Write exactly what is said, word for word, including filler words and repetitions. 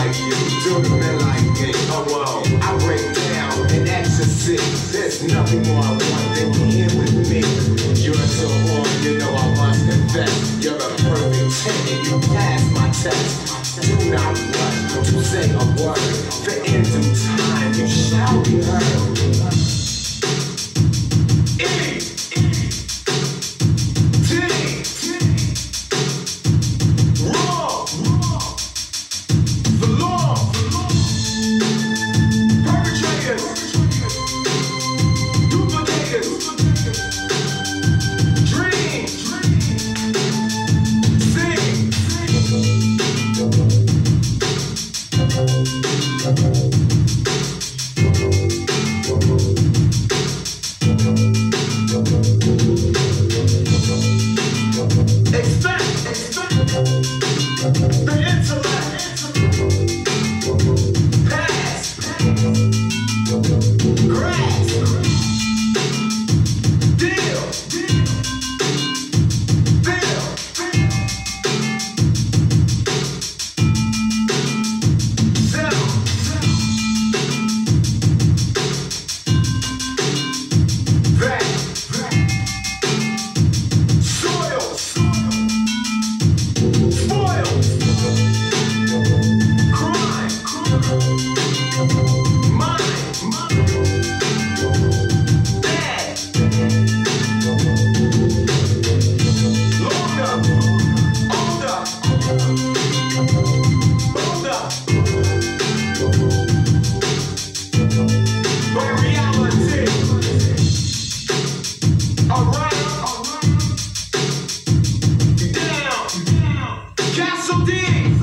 like you, do the men like me. Oh well, I break down and ecstasy. There's nothing more I want than you here with me. You're so on, you know I must confess. You're a perfect ten and you pass my test. Do not rush to say a word. For in due time you shall be heard. E Castle D!